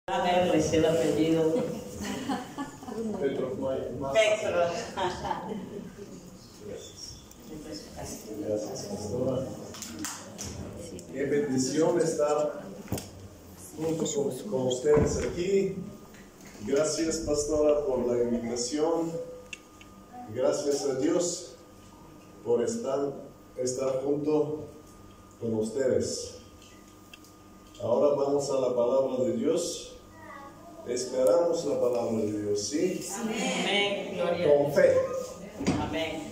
Verle el apellido. Petro. Gracias, pastora. Qué bendición estar junto con ustedes aquí. Gracias, pastora, por la invitación. Gracias a Dios por estar junto con ustedes. Ahora vamos a la palabra de Dios. Esperamos la palabra de Dios, ¿sí? Amén. Gloria. Con fe. Amén.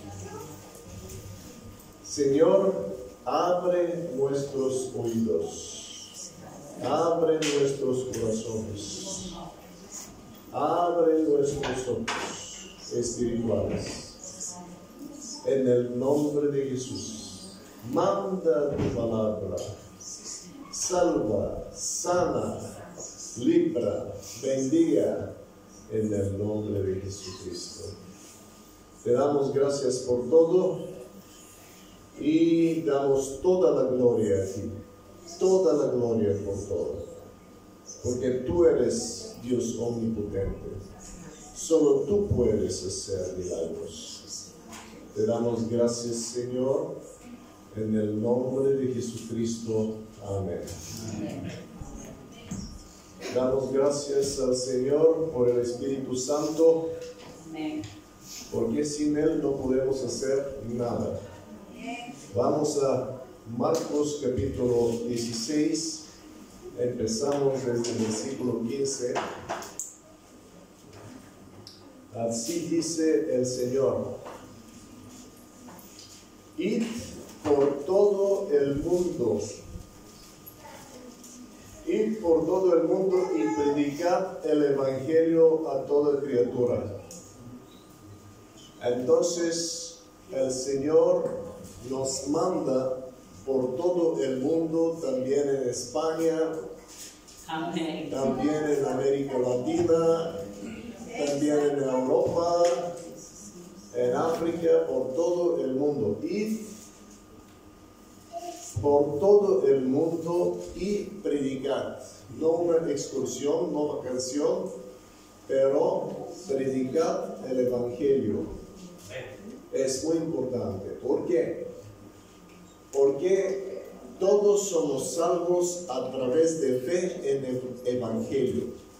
Señor, abre nuestros oídos. Abre nuestros corazones. Abre nuestros ojos espirituales. En el nombre de Jesús, manda tu palabra. Salva, sana, libra, bendiga en el nombre de Jesucristo. Te damos gracias por todo y damos toda la gloria a ti, toda la gloria por todo, porque tú eres Dios omnipotente. Solo tú puedes hacer milagros. Te damos gracias, Señor, en el nombre de Jesucristo. Amén. Damos gracias al Señor por el Espíritu Santo, porque sin Él no podemos hacer nada. Vamos a Marcos capítulo 16, empezamos desde el versículo 15. Así dice el Señor: id por todo el mundo. Id por todo el mundo y predicad el Evangelio a toda criatura. Entonces el Señor nos manda por todo el mundo, también en España, Amén. también en América Latina, también en Europa, en África, por todo el mundo. Id por todo el mundo y predicar. No una excursión, no vacación, pero predicar el Evangelio. Es muy importante. ¿Por qué? Porque todos somos salvos a través de fe en el Evangelio.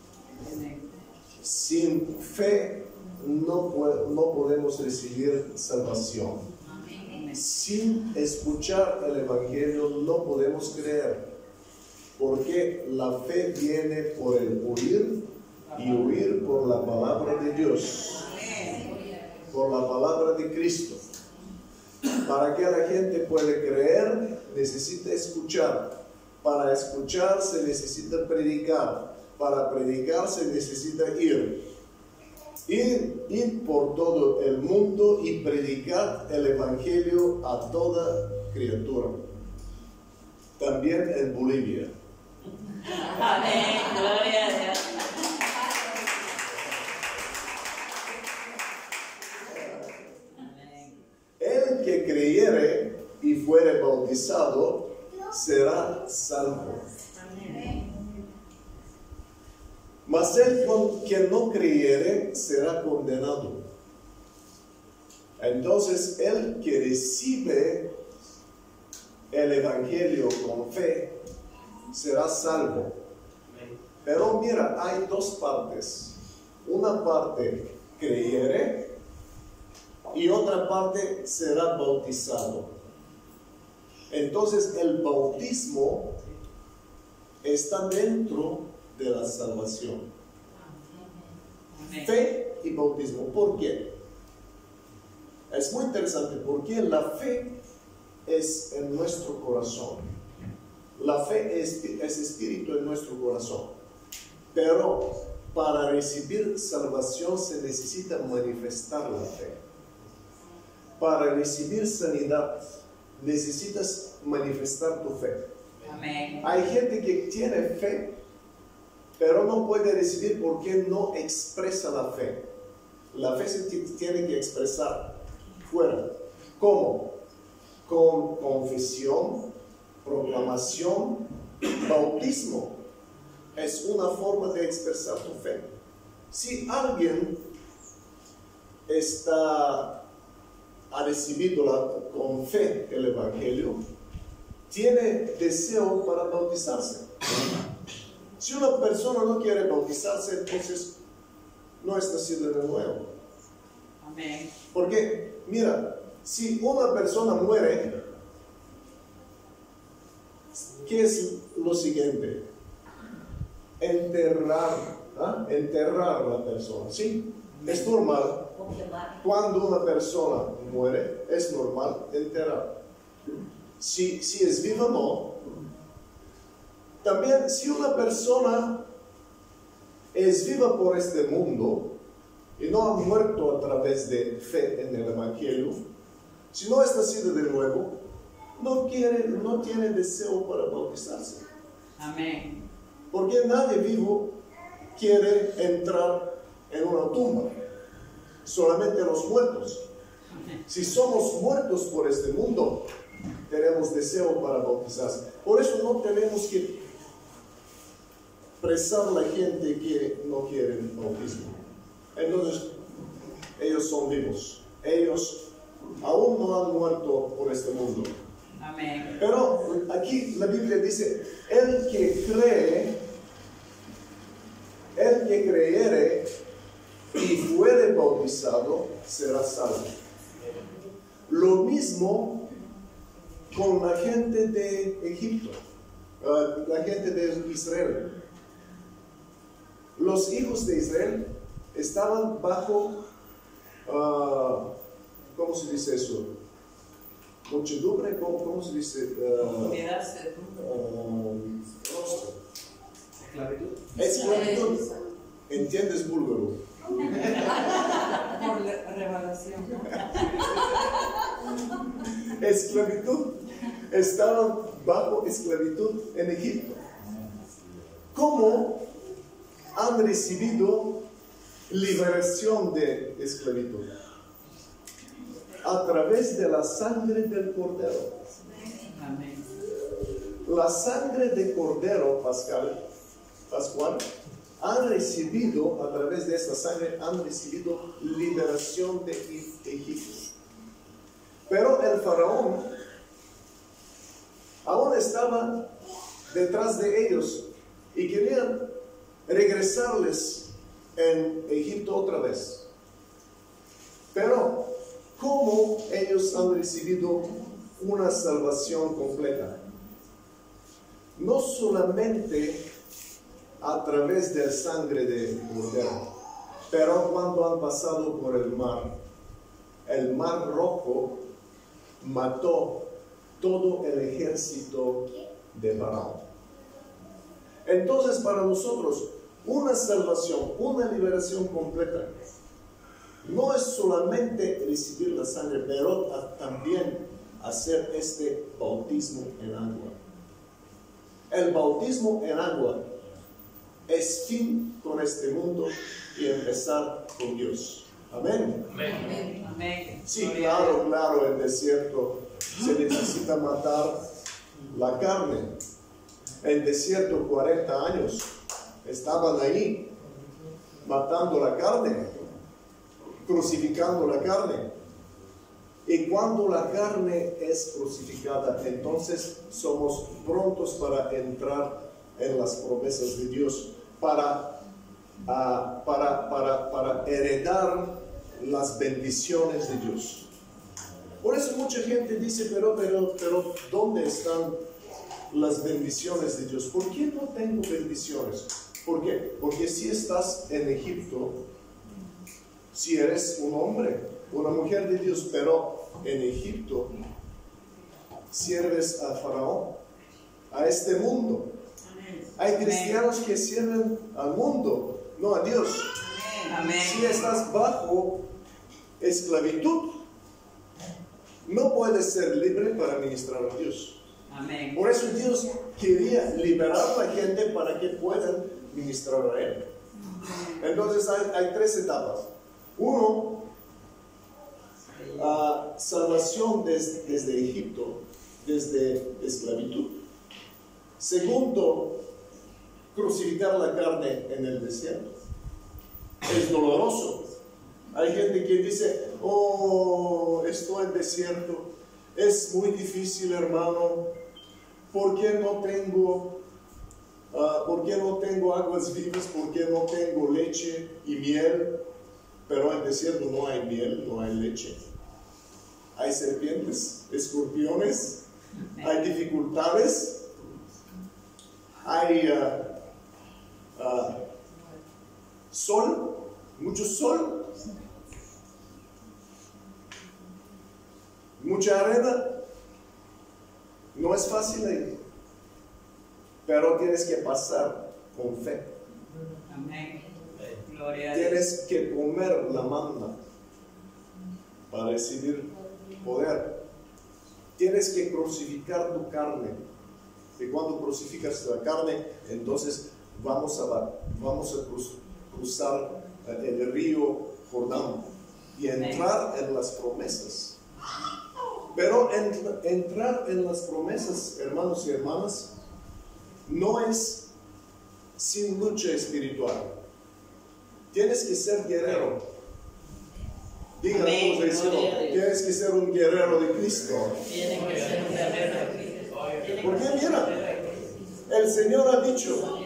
Sin fe no podemos recibir salvación. Sin escuchar el Evangelio no podemos creer, porque la fe viene por el oír y oír por la palabra de Dios, por la palabra de Cristo. Para que la gente pueda creer, necesita escuchar. Para escuchar se necesita predicar. Para predicar se necesita ir. Ir por todo el mundo y predicar el Evangelio a toda criatura. También en Bolivia. Amén. Gloria a Dios. El que creyere y fuere bautizado será salvo. Mas el que no creyere será condenado. Entonces el que recibe el Evangelio con fe será salvo. Pero mira, hay dos partes. Una parte creyere y otra parte será bautizado. Entonces el bautismo está dentro de la salvación. Fe y bautismo. ¿Por qué? Es muy interesante porque la fe es en nuestro corazón. La fe es espíritu en nuestro corazón. Pero para recibir salvación se necesita manifestar la fe. Para recibir sanidad necesitas manifestar tu fe. Amén. Hay gente que tiene fe, pero no puede recibir porque no expresa la fe. La fe se tiene que expresar fuera. ¿Cómo? Con confesión, proclamación, bautismo. es una forma de expresar tu fe. Si alguien ha recibido con fe el Evangelio, tiene deseo para bautizarse. Si una persona no quiere bautizarse, entonces no está nacido de nuevo. Amén. Porque, mira, si una persona muere, ¿qué es lo siguiente? Enterrar a la persona, ¿sí? Es normal. Cuando una persona muere, es normal enterrar. Si es viva, no. También, si una persona es viva por este mundo y no ha muerto a través de fe en el Evangelio, si no es nacido de nuevo, no tiene deseo para bautizarse. Amén. Porque nadie vivo quiere entrar en una tumba. Solamente los muertos. Si somos muertos por este mundo, tenemos deseo para bautizarse. Por eso no tenemos que presar a la gente que no quiere el bautismo. Entonces, ellos son vivos. Ellos aún no han muerto por este mundo. Amén. Pero aquí la Biblia dice, el que creyere y fuere bautizado será salvo. Lo mismo con la gente de Egipto, la gente de Israel. Los hijos de Israel estaban bajo, ¿cómo se dice eso? Muchedumbre, ¿cómo se dice? Esclavitud. ¿Entiendes búlgaro? Por revelación. Esclavitud. Estaban bajo esclavitud en Egipto. ¿Cómo han recibido liberación de esclavitud? A través de la sangre del Cordero. Amén. La sangre de Cordero Pascual han recibido, a través de esta sangre, han recibido liberación de Egipto. Pero el faraón aún estaba detrás de ellos y querían regresarles en Egipto otra vez. Pero, ¿cómo ellos han recibido una salvación completa? No solamente a través de la sangre de Cordero, pero cuando han pasado por el Mar Rojo mató todo el ejército de Faraón. Entonces, para nosotros, una salvación, una liberación completa, no es solamente recibir la sangre, pero también hacer este bautismo en agua. El bautismo en agua es fin con este mundo y empezar con Dios. Amén. Amén. Amén. Sí, claro, en desierto se necesita matar la carne. En desierto 40 años estaban ahí matando la carne, crucificando la carne. Y cuando la carne es crucificada, entonces somos prontos para entrar en las promesas de Dios, para heredar las bendiciones de Dios. Por eso mucha gente dice, pero ¿dónde están las bendiciones de Dios? ¿Por qué no tengo bendiciones? ¿Por qué? Porque si estás en Egipto, si eres un hombre, una mujer de Dios, pero en Egipto sirves a Faraón, a este mundo. Hay cristianos que sirven al mundo, no a Dios. Amén. Si estás bajo esclavitud, no puedes ser libre para ministrar a Dios. Amén. Por eso Dios quería liberar a la gente para que puedan ministrar a Él. Entonces hay tres etapas. Uno, salvación desde Egipto, desde esclavitud. Segundo, crucificar la carne en el desierto. Es doloroso. Hay gente que dice, oh, estoy en desierto, es muy difícil, hermano, ¿por qué no tengo aguas vivas? ¿Por qué no tengo leche y miel? Pero en el desierto no hay miel, no hay leche. Hay serpientes, escorpiones, hay dificultades, hay sol, mucho sol, mucha arena. No es fácil ahí, pero tienes que pasar con fe. Amén. Gloria a Dios. Tienes que comer la manna para recibir poder. Tienes que crucificar tu carne. Y cuando crucificas la carne, entonces vamos a cruzar el río Jordán y entrar en las promesas. Pero entrar en las promesas, hermanos y hermanas, no es sin lucha espiritual. Tienes que ser guerrero. Díganme, tienes que ser un guerrero de Cristo. Tienes que ser un guerrero de Cristo. Porque mira, el Señor ha dicho,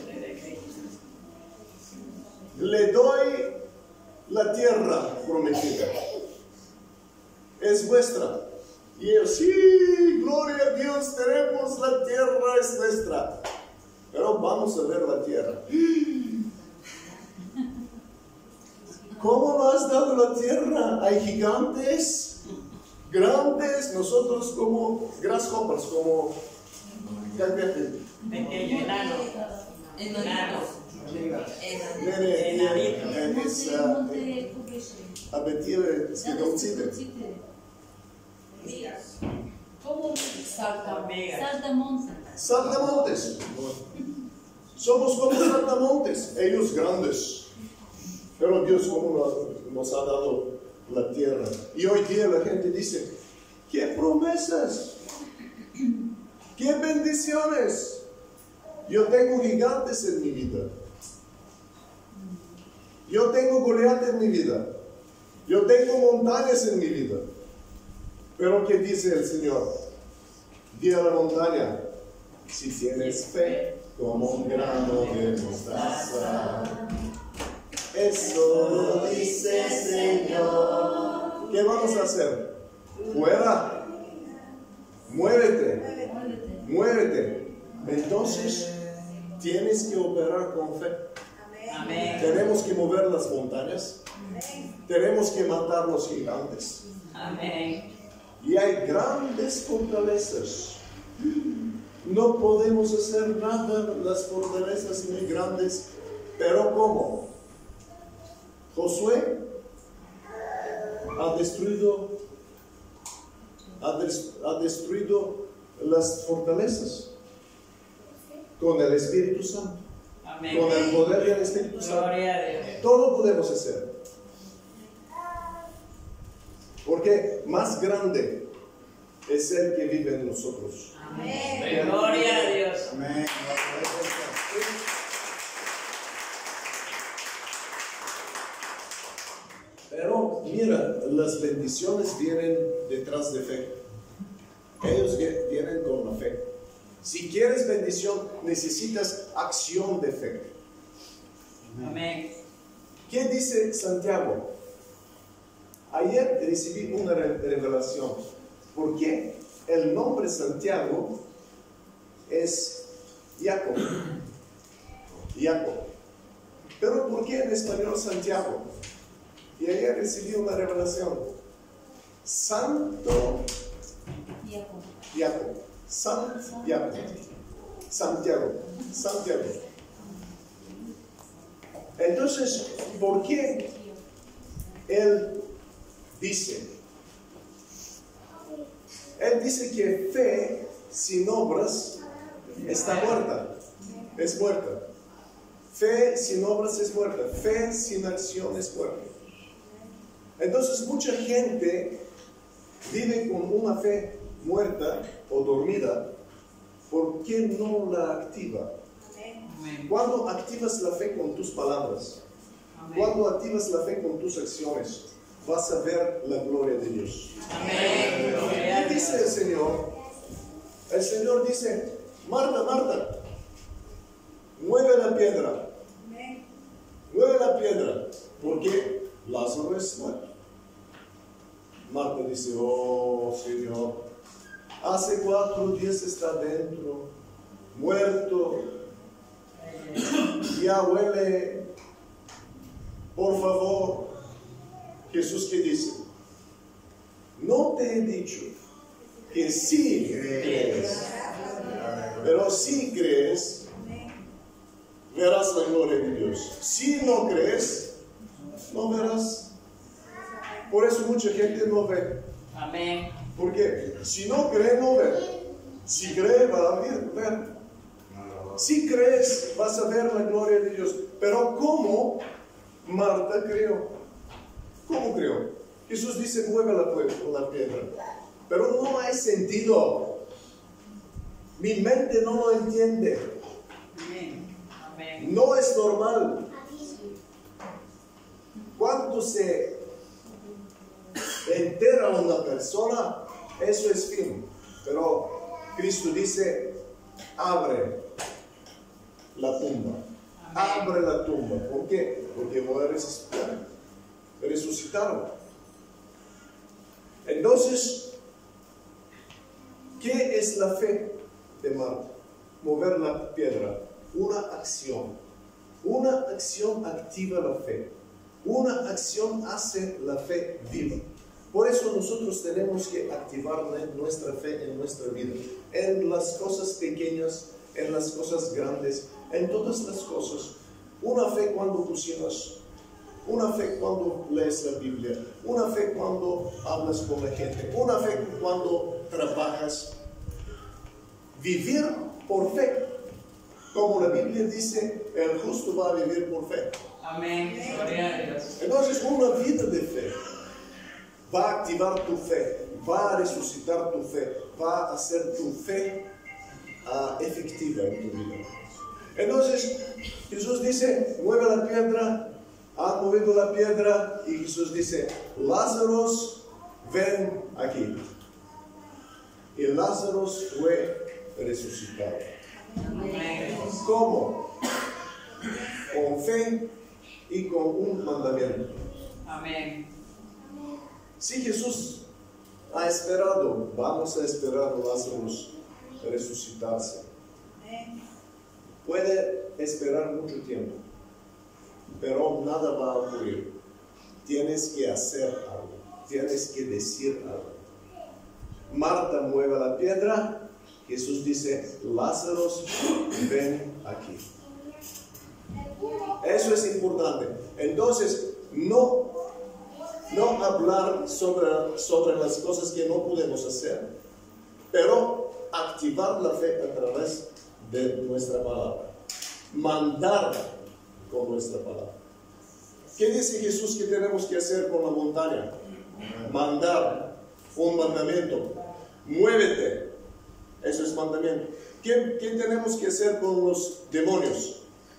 le doy la tierra prometida. Es vuestra. Y ellos, sí, gloria a Dios, tenemos la tierra, es nuestra. Pero vamos a ver la tierra. ¿Cómo nos has dado la tierra? Hay gigantes, grandes, nosotros como grasshoppers, como Pequeño, enano. Enano. Como saltamontes. Somos como saltamontes, ellos grandes. Pero Dios como nos ha dado la tierra. Y hoy día la gente dice, ¿qué promesas? ¿Qué bendiciones? Yo tengo gigantes en mi vida. Yo tengo Goliat en mi vida. Yo tengo montañas en mi vida. Pero ¿qué dice el Señor? Di a la montaña, si tienes fe como un grano de mostaza. Eso lo dice el Señor. ¿Qué vamos a hacer? Fuera. Muévete. Muévete. Entonces, tienes que operar con fe. Amén. Tenemos que mover las montañas. Tenemos que matar los gigantes. Amén. Y hay grandes fortalezas. No podemos hacer nada, las fortalezas muy grandes. Pero ¿cómo? Josué ha destruido las fortalezas con el Espíritu Santo. Amén. Con el poder del Espíritu Santo. Gloria a Dios. Todo podemos hacer. Porque más grande es el que vive en nosotros. Amén. Gloria a Dios. Amén. Pero mira, las bendiciones vienen detrás de fe. Ellos vienen con la fe. Si quieres bendición, necesitas acción de fe. Amén. ¿Qué dice Santiago? Ayer recibí una revelación. ¿Por qué? El nombre Santiago es Jacob. Jacob. Pero ¿por qué en español Santiago? Y ayer recibí una revelación. Santo Jacob. Santiago. Entonces, ¿por qué él dice? Él dice que fe sin obras está muerta. Es muerta. Fe sin obras es muerta. Fe sin acción es muerta. Entonces mucha gente vive con una fe muerta o dormida. ¿Por qué no la activa? Amén. Cuando activas la fe con tus palabras, Amén. cuando activas la fe con tus acciones, vas a ver la gloria de Dios. Amén. Gloria a ¿Qué dice el Dios. Señor? El Señor dice, Marta, Marta, mueve la piedra. Mueve la piedra, porque Lázaro es muerto. Marta dice, oh Señor, hace 4 días está dentro, muerto, ya huele. Por favor, Jesús, ¿qué dice? No te he dicho que sí crees, pero si crees, verás la gloria de Dios. Si no crees, no verás. Por eso mucha gente no ve. Amén. Porque si no cree, no ve. Si cree, va a ver. Si crees, vas a ver la gloria de Dios. Pero ¿cómo Marta creó? ¿Cómo creó? Jesús dice, mueve la piedra. Pero no hay sentido. Mi mente no lo entiende. Amén. Amén. No es normal. Cuando se entera una persona, eso es fin. Pero Cristo dice, abre la tumba. Abre la tumba. ¿Por qué? Porque voy a resucitarlo. Entonces, ¿qué es la fe de Marta? Mover la piedra. Una acción. Una acción activa la fe. Una acción hace la fe viva. Por eso nosotros tenemos que activar nuestra fe en nuestra vida. En las cosas pequeñas, en las cosas grandes, en todas las cosas. Una fe cuando cocinas. Una fe cuando lees la Biblia. Una fe cuando hablas con la gente. Una fe cuando trabajas. Vivir por fe. Como la Biblia dice, el justo va a vivir por fe. Amén. Gloria a Dios. Entonces, una vida de fe va a activar tu fe, va a resucitar tu fe, va a hacer tu fe efectiva en tu vida. Entonces, Jesús dice, mueve la piedra, ha movido la piedra, y Jesús dice, Lázaro, ven aquí. Y Lázaro fue resucitado. Amén. ¿Cómo? Con fe y con un mandamiento. Amén. Si Jesús ha esperado, vamos a esperar a Lázaro resucitarse. Puede esperar mucho tiempo, pero nada va a ocurrir. Tienes que hacer algo, tienes que decir algo. Marta mueve la piedra, Jesús dice, Lázaro, ven aquí. Eso es importante. Entonces, no hablar sobre las cosas que no podemos hacer, pero activar la fe a través de nuestra palabra. Mandar con nuestra palabra. ¿Qué dice Jesús que tenemos que hacer con la montaña? Mandar. Un mandamiento. Muévete. Eso es mandamiento. ¿Qué tenemos que hacer con los demonios?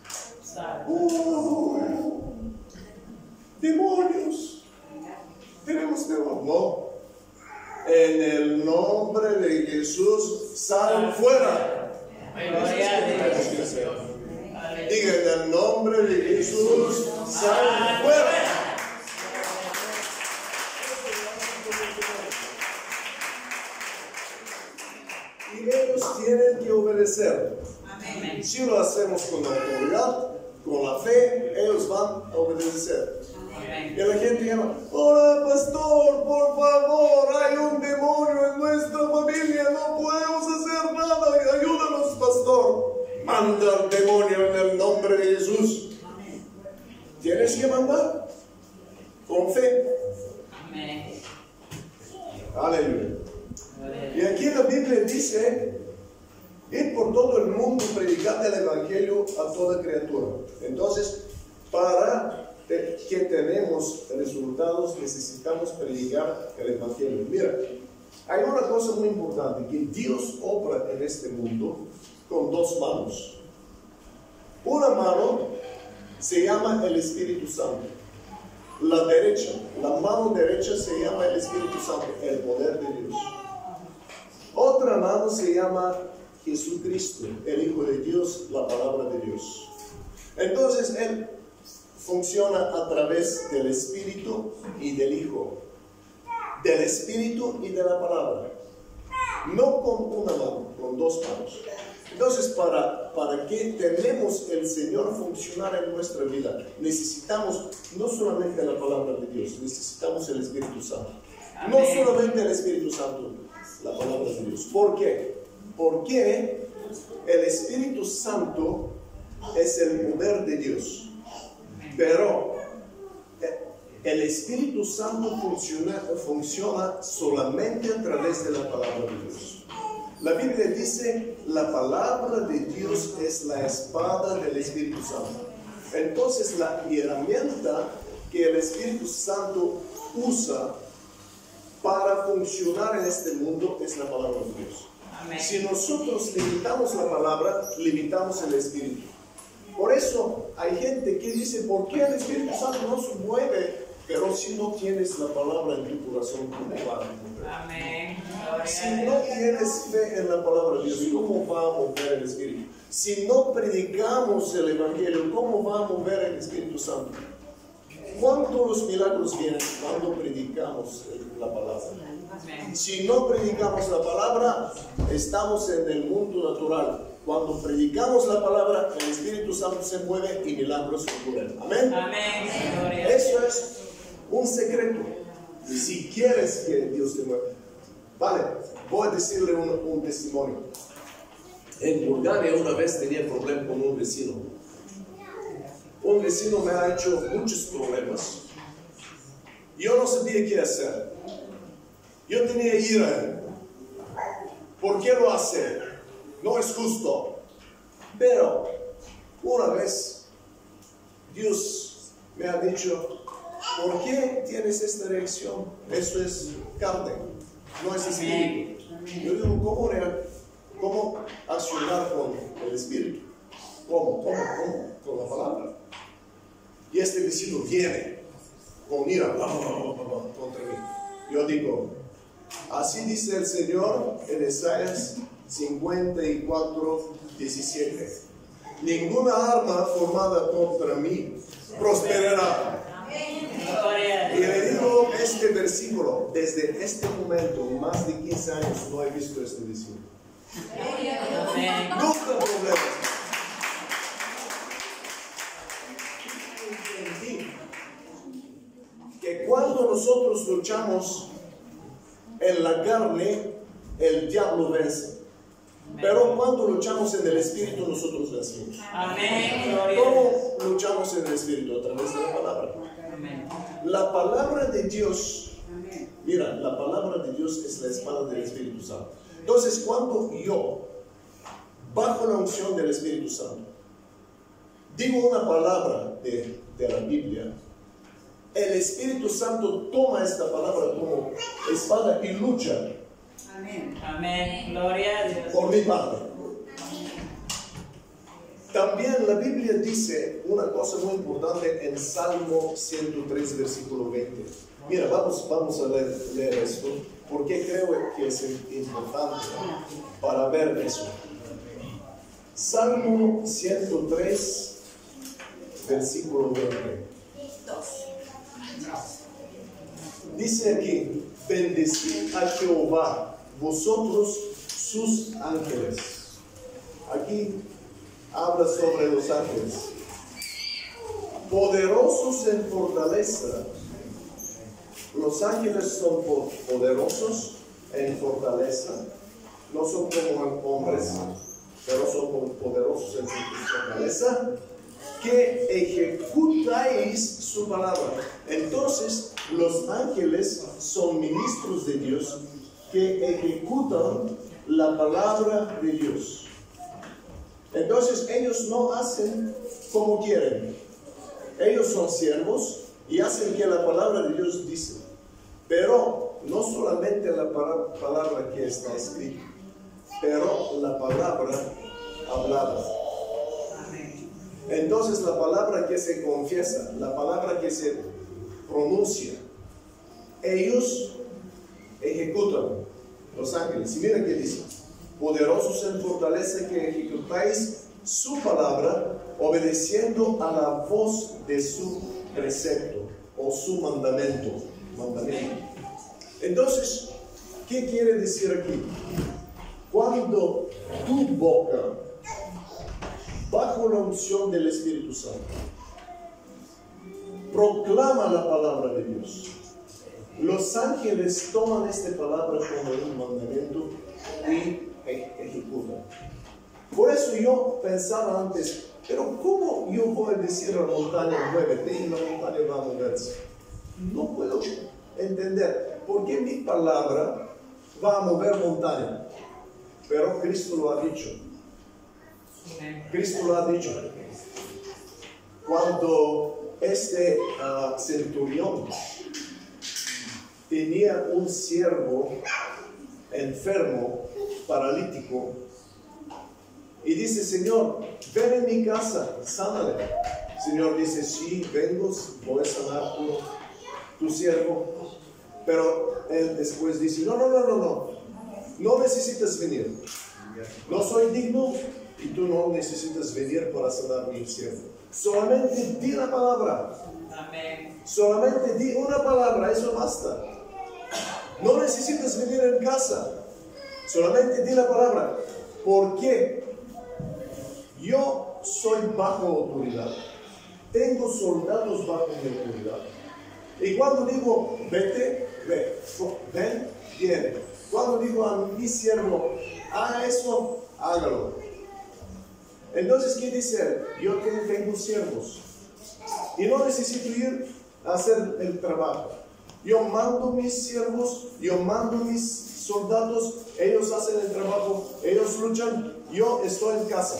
Demonios. Tenemos demonios. No. En el nombre de Jesús, salen fuera. Gloria a Dios. Tenemos que hacer. Diga, en el nombre de Jesús, salen fuera. Y ellos tienen que obedecer. Amén. Si lo hacemos con la autoridad, con la fe, ellos van a obedecer. Amén. Y la gente llama, hola pastor, por favor, hay un demonio en nuestra familia, no podemos hacer nada, ayúdanos pastor. Manda al demonio en el nombre de Jesús. Tienes que mandar con fe. Amén. Aleluya. Gloria a Y Dios. aquí la Biblia dice, ir por todo el mundo, predicar el Evangelio a toda criatura. Entonces, para que tenemos resultados, necesitamos predicar el Evangelio. Mira, hay una cosa muy importante, que Dios obra en este mundo con 2 manos. Una mano se llama el Espíritu Santo. La derecha, la mano derecha se llama el Espíritu Santo, el poder de Dios. Otra mano se llama Jesucristo, el Hijo de Dios, la palabra de Dios. Entonces Él funciona a través del Espíritu y del Hijo, del Espíritu y de la palabra. No con una mano, con dos manos. Entonces, para que tenemos el Señor funcionar en nuestra vida, necesitamos no solamente la palabra de Dios, necesitamos el Espíritu Santo. No solamente el Espíritu Santo, la palabra de Dios. ¿Por qué? Porque el Espíritu Santo es el poder de Dios. Pero el Espíritu Santo funciona solamente a través de la palabra de Dios. La Biblia dice, la palabra de Dios es la espada del Espíritu Santo. Entonces, la herramienta que el Espíritu Santo usa para funcionar en este mundo es la palabra de Dios. Amén. Si nosotros limitamos la palabra, limitamos el Espíritu. Por eso hay gente que dice, ¿por qué el Espíritu Santo no se mueve? Pero si no tienes la palabra en tu corazón, ¿cómo va a mover? Amén. Si no tienes fe en la palabra de Dios, ¿cómo va a mover el Espíritu? Si no predicamos el Evangelio, ¿cómo va a mover el Espíritu Santo? ¿Cuántos los milagros vienen cuando predicamos la palabra? Amén. Si no predicamos la palabra, estamos en el mundo natural. Cuando predicamos la palabra, el Espíritu Santo se mueve y milagros ocurren. Amén. Amén. Gloria. Eso es un secreto. Si quieres que Dios te mueva. Vale, voy a decirle un testimonio. En Bulgaria una vez tenía problema con un vecino. Un vecino me ha hecho muchos problemas. Yo no sabía qué hacer. Yo tenía ira. ¿Por qué lo hace? No es justo. Pero una vez Dios me ha dicho, ¿por qué tienes esta reacción? Eso es carne, no es espíritu. Yo digo, ¿cómo accionar con el espíritu? ¿Cómo? Con la palabra. Y este vecino viene con ira contra mí. Yo digo, así dice el Señor en Isaías 54:17. Ninguna arma formada contra mí prosperará. Y le digo este versículo, desde este momento, más de 15 años, no he visto este vecino. Amén. Nunca problemas. Entendí que cuando nosotros luchamos en la carne, el diablo vence. Pero cuando luchamos en el Espíritu, nosotros vencemos. Amén. Gloria. ¿Cómo luchamos en el Espíritu? A través de la palabra. Amén. La palabra de Dios, mira, la palabra de Dios es la espada del Espíritu Santo. Entonces, cuando yo, bajo la unción del Espíritu Santo, digo una palabra de la Biblia, el Espíritu Santo toma esta palabra como espada y lucha. Amén. Amén. Gloria a Dios. Por mi parte. También la Biblia dice una cosa muy importante en Salmo 103, versículo 20. Mira, vamos a leer esto, porque creo que es importante para ver eso. Salmo 103, versículo 20. Dice aquí, bendecid a Jehová, vosotros sus ángeles. Aquí habla sobre los ángeles. Poderosos en fortaleza. Los ángeles son poderosos en fortaleza. No son como hombres, pero son poderosos en fortaleza. Que ejecutáis su palabra. Entonces, los ángeles son ministros de Dios que ejecutan la palabra de Dios. Entonces, ellos no hacen como quieren. Ellos son siervos y hacen que la palabra de Dios dice. Pero no solamente la palabra que está escrita, pero la palabra hablada. Entonces la palabra que se confiesa, la palabra que se pronuncia, ellos ejecutan, los ángeles. Y mira qué dice: poderosos en fortaleza, que ejecutáis su palabra, obedeciendo a la voz de su precepto o su mandamiento. Entonces, ¿qué quiere decir aquí? Cuando tu boca, bajo la unción del Espíritu Santo, proclama la palabra de Dios, los ángeles toman esta palabra como un mandamiento y ejecutan. Por eso yo pensaba antes, pero ¿cómo yo voy a decir a la montaña muévete y la montaña va a moverse? No puedo entender por qué mi palabra va a mover montaña. Pero Cristo lo ha dicho. Cristo lo ha dicho. Cuando este centurión tenía un siervo enfermo, paralítico, y dice: Señor, ven en mi casa, sánale. El Señor dice: sí, vengo, voy a sanar tu siervo. Pero él después dice: no necesitas venir. No soy digno y tú no necesitas venir para sanar mi siervo. Solamente di la palabra. Amén. Solamente di una palabra, eso basta. No necesitas venir en casa. Solamente di la palabra. ¿Por qué? Yo soy bajo autoridad. Tengo soldados bajo mi autoridad. Y cuando digo vete, ve. Ven, viene. Cuando digo a mi siervo, haga eso, hágalo. Entonces, ¿qué dice él? Yo tengo siervos y no necesito ir a hacer el trabajo. Yo mando mis siervos, yo mando mis soldados, ellos hacen el trabajo, ellos luchan, yo estoy en casa.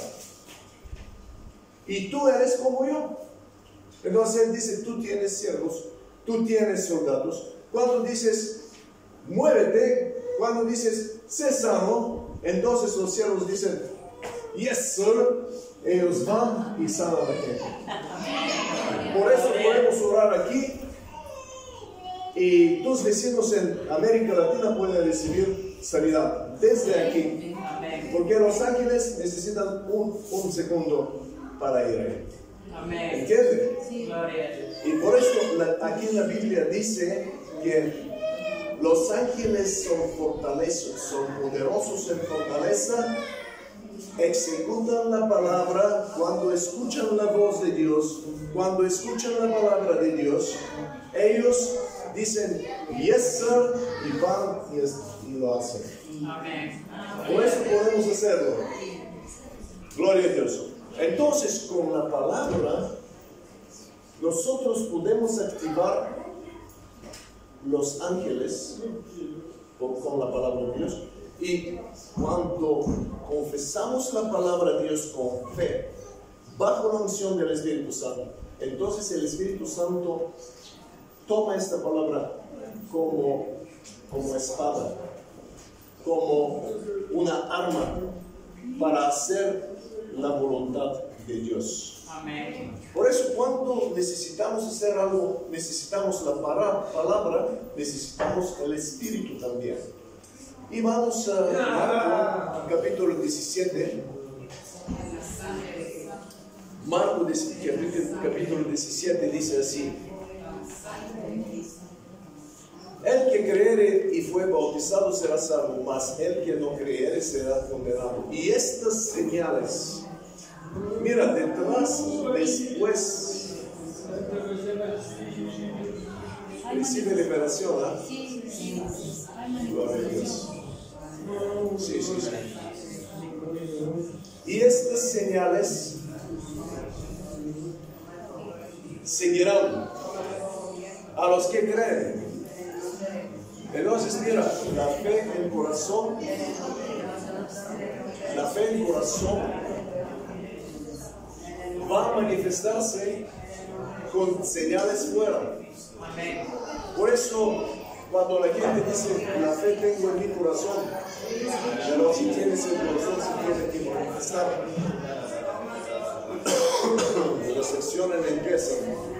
Y tú eres como yo. Entonces él dice: tú tienes siervos, tú tienes soldados. Cuando dices muévete, cuando dices sé sano, entonces los siervos dicen yes sir. Ellos van y sanan a la gente. Por eso podemos orar aquí y tus vecinos en América Latina pueden recibir sanidad desde aquí, porque los ángeles necesitan un segundo para ir ahí. Amén. ¿Entienden? Gloria a Dios. Y por eso aquí en la Biblia dice que los ángeles son fortalezas, son poderosos en fortaleza, ejecutan la palabra cuando escuchan la voz de Dios. Cuando escuchan la palabra de Dios, ellos dicen yes sir y van y lo hacen. Amén. Por eso podemos hacerlo. Gloria a Dios. Entonces, con la palabra nosotros podemos activar los ángeles con la palabra de Dios. Y cuando confesamos la palabra de Dios con fe, bajo la unción del Espíritu Santo, entonces el Espíritu Santo toma esta palabra como espada, como una arma para hacer la voluntad de Dios. Amén. Por eso, cuando necesitamos hacer algo, necesitamos la palabra, necesitamos el Espíritu también. Y vamos a Marco, capítulo 17. Marco, capítulo 17, dice así: el que creere y fue bautizado será salvo, mas el que no creere será condenado. Y estas señales, mira, detrás, después, recibe liberación, ¿ah? Gloria a Dios. Sí. Y estas señales seguirán a los que creen. Entonces, mira, la fe en el corazón va a manifestarse con señales fuera. Por eso, cuando la gente dice la fe tengo en mi corazón, pero si tienes el corazón se tiene que manifestar. secciones empiezan.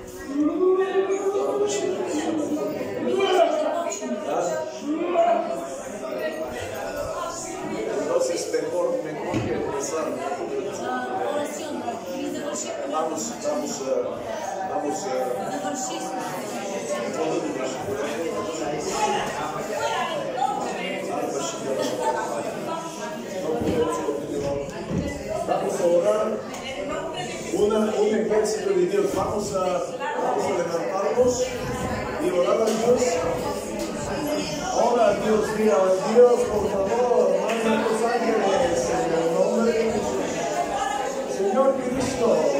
Entonces mejor que empezar. Vamos. Vamos a orar un ejército de Dios. Vamos a levantarnos y orar a Dios. Ora a Dios, diga a Dios, por favor, manda a tus ángeles en el nombre de Jesús. Señor Cristo.